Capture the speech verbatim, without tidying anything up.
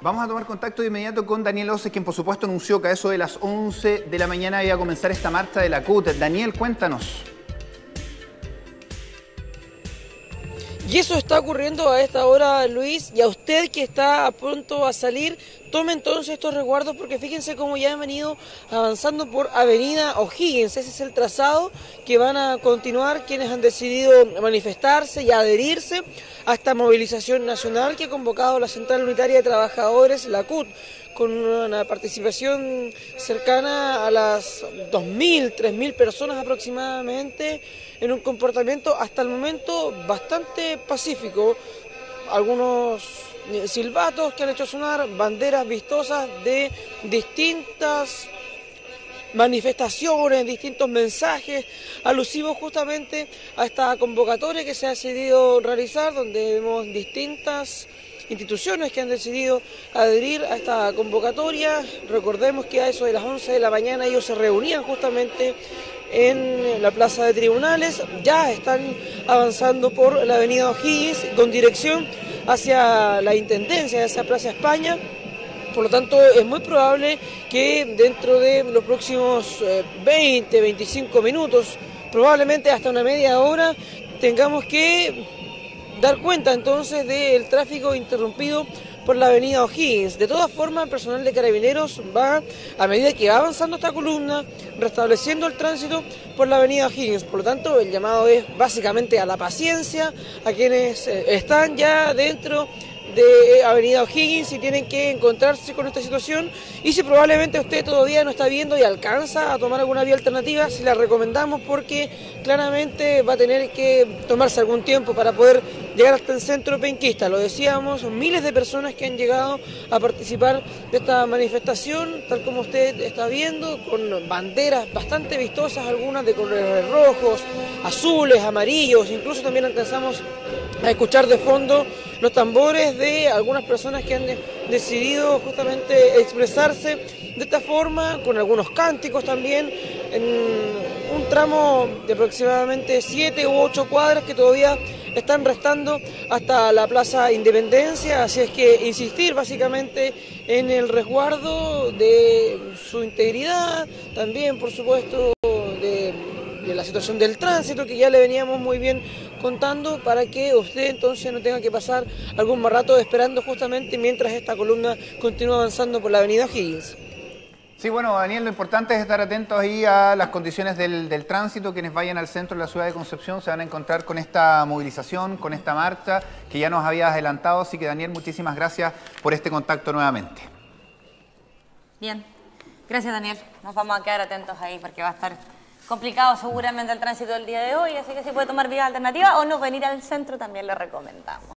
Vamos a tomar contacto de inmediato con Daniel Oces, quien por supuesto anunció que a eso de las once de la mañana iba a comenzar esta marcha de la C U T. Daniel, cuéntanos. Y eso está ocurriendo a esta hora, Luis, y a usted que está a punto a salir, tome entonces estos resguardos porque fíjense cómo ya han venido avanzando por Avenida O'Higgins. Ese es el trazado que van a continuar quienes han decidido manifestarse y adherirse a esta movilización nacional que ha convocado la Central Unitaria de Trabajadores, la C U T, con una participación cercana a las dos mil, tres mil personas aproximadamente, en un comportamiento hasta el momento bastante pacífico. Algunos silbatos que han hecho sonar banderas vistosas de distintas manifestaciones, distintos mensajes alusivos justamente a esta convocatoria que se ha decidido realizar, donde vemos distintas instituciones que han decidido adherir a esta convocatoria. Recordemos que a eso de las once de la mañana ellos se reunían justamente en la plaza de tribunales, ya están avanzando por la avenida O'Higgins con dirección hacia la Intendencia, hacia Plaza España. Por lo tanto, es muy probable que dentro de los próximos veinte, veinticinco minutos, probablemente hasta una media hora, tengamos que dar cuenta entonces del tráfico interrumpido por la avenida O'Higgins. De todas formas, el personal de Carabineros va, a medida que va avanzando esta columna, restableciendo el tránsito por la avenida O'Higgins. Por lo tanto, el llamado es básicamente a la paciencia, a quienes están ya dentro de avenida O'Higgins y tienen que encontrarse con esta situación, y si probablemente usted todavía no está viendo y alcanza a tomar alguna vía alternativa, se la recomendamos porque claramente va a tener que tomarse algún tiempo para poder llegar hasta el centro penquista. Lo decíamos, miles de personas que han llegado a participar de esta manifestación, tal como usted está viendo, con banderas bastante vistosas, algunas de colores rojos, azules, amarillos, incluso también alcanzamos a escuchar de fondo los tambores de algunas personas que han de, decidido justamente expresarse de esta forma, con algunos cánticos también, en un tramo de aproximadamente siete u ocho cuadras que todavía están restando hasta la Plaza Independencia. Así es que insistir básicamente en el resguardo de su integridad, también por supuesto de, de la situación del tránsito que ya le veníamos muy bien contando, para que usted entonces no tenga que pasar algún más rato esperando justamente mientras esta columna continúa avanzando por la avenida O'Higgins. Sí, bueno, Daniel, lo importante es estar atentos ahí a las condiciones del, del tránsito. Quienes vayan al centro de la ciudad de Concepción se van a encontrar con esta movilización, con esta marcha que ya nos habías adelantado. Así que, Daniel, muchísimas gracias por este contacto nuevamente. Bien, gracias, Daniel. Nos vamos a quedar atentos ahí porque va a estar complicado seguramente el tránsito del día de hoy, así que si puede tomar vías alternativas o no venir al centro también le recomendamos.